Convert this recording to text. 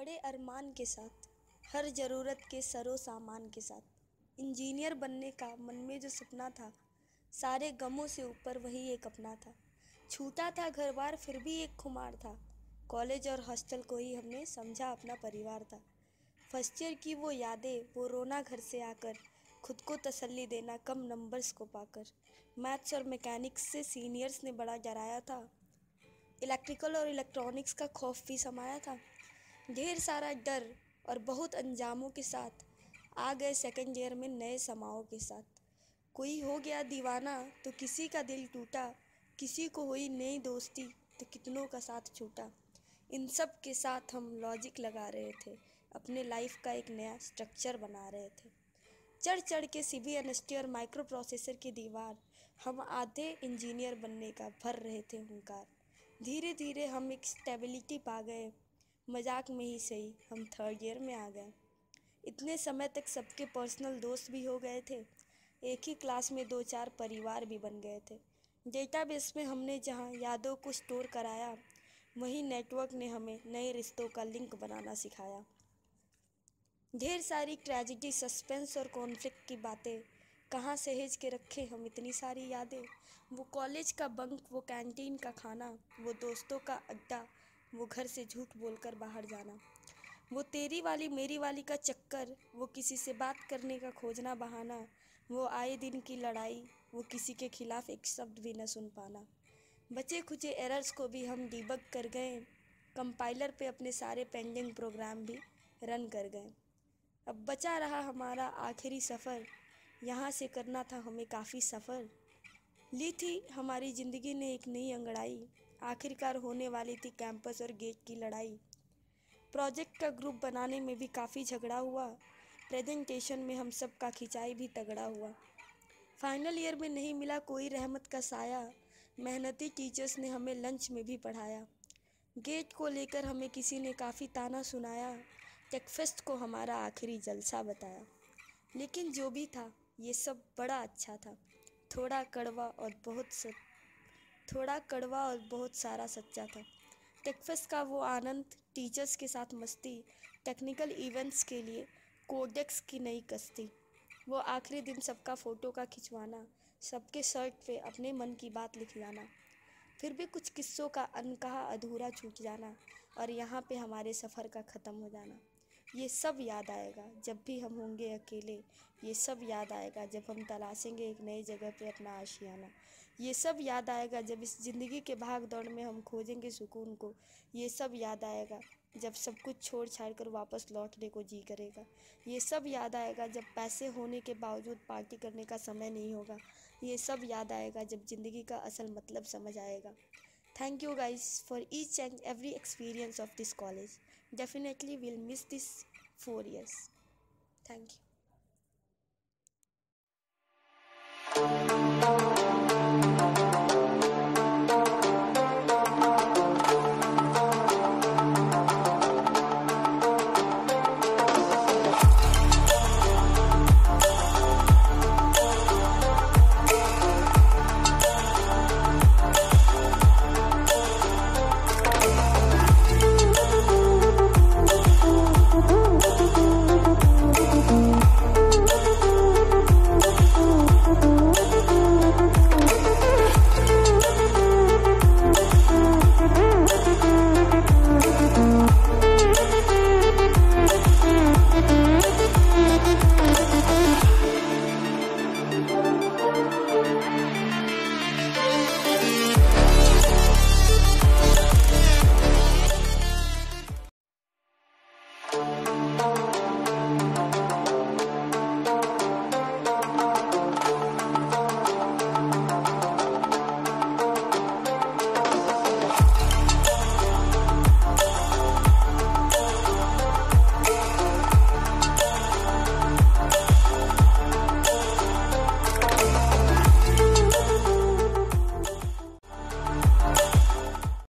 बड़े अरमान के साथ, हर ज़रूरत के सरो सामान के साथ, इंजीनियर बनने का मन में जो सपना था, सारे गमों से ऊपर वही एक अपना था। छूटा था घर बार फिर भी एक खुमार था, कॉलेज और हॉस्टल को ही हमने समझा अपना परिवार था। फर्स्ट ईयर की वो यादें, वो रोना घर से आकर, खुद को तसल्ली देना कम नंबर्स को पाकर। मैथ्स और मैकेनिक्स से सीनियर्स ने बड़ा डराया था, इलेक्ट्रिकल और इलेक्ट्रॉनिक्स का खौफ भी समाया था। ढेर सारा डर और बहुत अंजामों के साथ आ गए सेकंड ईयर में नए समाओं के साथ। कोई हो गया दीवाना तो किसी का दिल टूटा, किसी को हुई नई दोस्ती तो कितनों का साथ छूटा। इन सब के साथ हम लॉजिक लगा रहे थे, अपने लाइफ का एक नया स्ट्रक्चर बना रहे थे। चढ़ चढ़ के CBNST और माइक्रो प्रोसेसर की दीवार, हम आधे इंजीनियर बनने का भर रहे थे हुंकार। धीरे धीरे हम एक स्टेबिलिटी पा गए, मजाक में ही सही हम थर्ड ईयर में आ गए। इतने समय तक सबके पर्सनल दोस्त भी हो गए थे, एक ही क्लास में 2-4 परिवार भी बन गए थे। डेटाबेस में हमने जहाँ यादों को स्टोर कराया, वहीं नेटवर्क ने हमें नए रिश्तों का लिंक बनाना सिखाया। ढेर सारी ट्रेजिडी, सस्पेंस और कॉन्फ्लिक्ट की बातें, कहाँ सहेज के रखे हम इतनी सारी यादें। वो कॉलेज का बंक, वो कैंटीन का खाना, वो दोस्तों का अड्डा, वो घर से झूठ बोलकर बाहर जाना, वो तेरी वाली मेरी वाली का चक्कर, वो किसी से बात करने का खोजना बहाना, वो आए दिन की लड़ाई, वो किसी के खिलाफ एक शब्द भी न सुन पाना। बचे खुचे एरर्स को भी हम डिबग कर गए, कंपाइलर पे अपने सारे पेंडिंग प्रोग्राम भी रन कर गए। अब बचा रहा हमारा आखिरी सफ़र, यहाँ से करना था हमें काफ़ी सफ़र। ली थी हमारी ज़िंदगी ने एक नई अंगड़ाई, आखिरकार होने वाली थी कैंपस और गेट की लड़ाई। प्रोजेक्ट का ग्रुप बनाने में भी काफ़ी झगड़ा हुआ, प्रेजेंटेशन में हम सब का खिंचाई भी तगड़ा हुआ। फाइनल ईयर में नहीं मिला कोई रहमत का साया, मेहनती टीचर्स ने हमें लंच में भी पढ़ाया। गेट को लेकर हमें किसी ने काफ़ी ताना सुनाया, टेकफेस्ट को हमारा आखिरी जलसा बताया। लेकिन जो भी था ये सब बड़ा अच्छा था, थोड़ा कड़वा और बहुत सारा सच्चा था। टेकफेस्ट का वो आनंद, टीचर्स के साथ मस्ती, टेक्निकल इवेंट्स के लिए कोडेक्स की नई कश्ती, वो आखिरी दिन सबका फ़ोटो का खिंचवाना, सबके शर्ट पे अपने मन की बात लिख जाना, फिर भी कुछ किस्सों का अनकहा अधूरा छूट जाना, और यहाँ पे हमारे सफ़र का ख़त्म हो जाना। ये सब याद आएगा जब भी हम होंगे अकेले, ये सब याद आएगा जब हम तलाशेंगे एक नई जगह पे अपना आशियाना। ये सब याद आएगा जब इस ज़िंदगी के भाग दौड़ में हम खोजेंगे सुकून को। ये सब याद आएगा जब सब कुछ छोड़ छाड़ कर वापस लौटने को जी करेगा। ये सब याद आएगा जब पैसे होने के बावजूद पार्टी करने का समय नहीं होगा। ये सब याद आएगा जब ज़िंदगी का असल मतलब समझ आएगा। Thank you guys for each and every experience of this college. Definitely we'll miss this 4 years. Thank you.